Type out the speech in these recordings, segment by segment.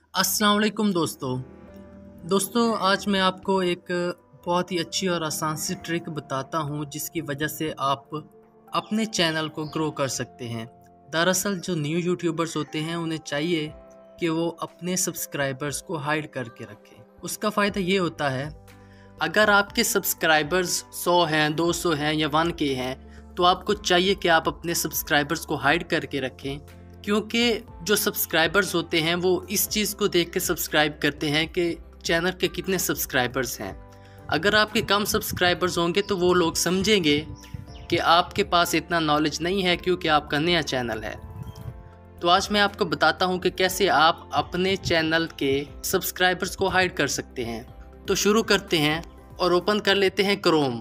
अस्सलाम वालेकुम दोस्तों आज मैं आपको एक बहुत ही अच्छी और आसान सी ट्रिक बताता हूँ जिसकी वजह से आप अपने चैनल को ग्रो कर सकते हैं। दरअसल जो न्यू यूट्यूबर्स होते हैं उन्हें चाहिए कि वो अपने सब्सक्राइबर्स को हाइड करके रखें। उसका फ़ायदा ये होता है, अगर आपके सब्सक्राइबर्स 100 हैं, 200 हैं या 1K हैं तो आपको चाहिए कि आप अपने सब्सक्राइबर्स को हाइड करके रखें, क्योंकि जो सब्सक्राइबर्स होते हैं वो इस चीज़ को देख के सब्सक्राइब करते हैं कि चैनल के कितने सब्सक्राइबर्स हैं। अगर आपके कम सब्सक्राइबर्स होंगे तो वो लोग समझेंगे कि आपके पास इतना नॉलेज नहीं है क्योंकि आपका नया चैनल है। तो आज मैं आपको बताता हूँ कि कैसे आप अपने चैनल के सब्सक्राइबर्स को हाइड कर सकते हैं। तो शुरू करते हैं और ओपन कर लेते हैं क्रोम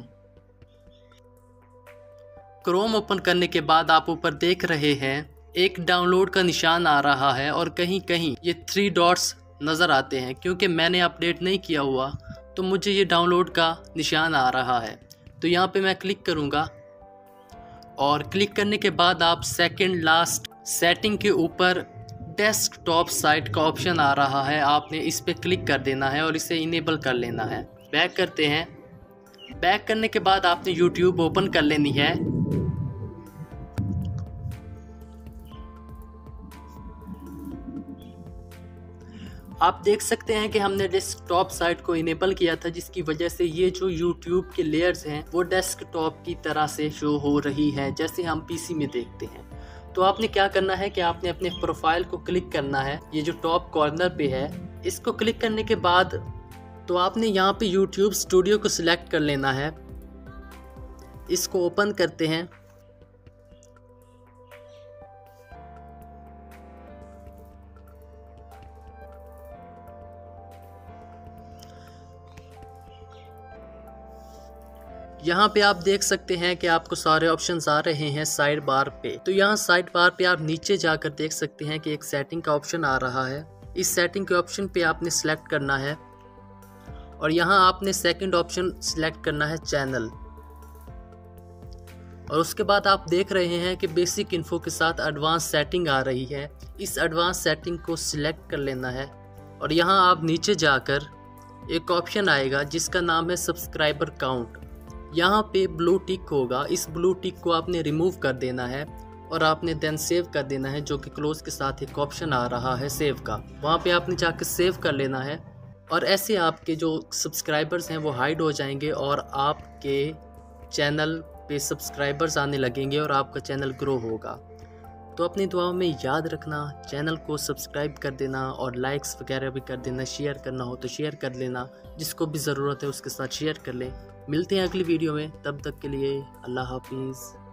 ओपन करने के बाद आप ऊपर देख रहे हैं एक डाउनलोड का निशान आ रहा है और कहीं कहीं ये 3 डॉट्स नज़र आते हैं। क्योंकि मैंने अपडेट नहीं किया हुआ तो मुझे ये डाउनलोड का निशान आ रहा है। तो यहाँ पे मैं क्लिक करूँगा और क्लिक करने के बाद आप सेकंड लास्ट सेटिंग के ऊपर डेस्कटॉप साइट का ऑप्शन आ रहा है, आपने इस पर क्लिक कर देना है और इसे इनेबल कर लेना है। बैक करते हैं। बैक करने के बाद आपने यूट्यूब ओपन कर लेनी है। आप देख सकते हैं कि हमने डेस्कटॉप साइट को इनेबल किया था, जिसकी वजह से ये जो YouTube के लेयर्स हैं वो डेस्कटॉप की तरह से शो हो रही है जैसे हम पीसी में देखते हैं। तो आपने क्या करना है कि आपने अपने प्रोफाइल को क्लिक करना है, ये जो टॉप कॉर्नर पे है इसको क्लिक करने के बाद तो आपने यहाँ पे YouTube स्टूडियो को सिलेक्ट कर लेना है। इसको ओपन करते हैं। यहाँ पे आप देख सकते हैं कि आपको सारे ऑप्शंस आ रहे हैं साइड बार पे। तो यहाँ साइड बार पे आप नीचे जाकर देख सकते हैं कि एक सेटिंग का ऑप्शन आ रहा है। इस सेटिंग के ऑप्शन पे आपने सेलेक्ट करना है और यहाँ आपने सेकंड ऑप्शन सेलेक्ट करना है चैनल। और उसके बाद आप देख रहे हैं कि बेसिक इन्फो के साथ एडवांस सेटिंग आ रही है। इस एडवांस सेटिंग को सिलेक्ट कर लेना है और यहाँ आप नीचे जाकर एक ऑप्शन आएगा जिसका नाम है सब्सक्राइबर काउंट। यहाँ पे ब्लू टिक होगा, इस ब्लू टिक को आपने रिमूव कर देना है और आपने देन सेव कर देना है, जो कि क्लोज के साथ एक ऑप्शन आ रहा है सेव का, वहाँ पे आपने जाकर सेव कर लेना है। और ऐसे आपके जो सब्सक्राइबर्स हैं वो हाइड हो जाएंगे और आपके चैनल पे सब्सक्राइबर्स आने लगेंगे और आपका चैनल ग्रो होगा। तो अपनी दुआओं में याद रखना, चैनल को सब्सक्राइब कर देना और लाइक्स वगैरह भी कर देना। शेयर करना हो तो शेयर कर लेना, जिसको भी ज़रूरत है उसके साथ शेयर कर ले। मिलते हैं अगली वीडियो में, तब तक के लिए अल्लाह हाफिज़।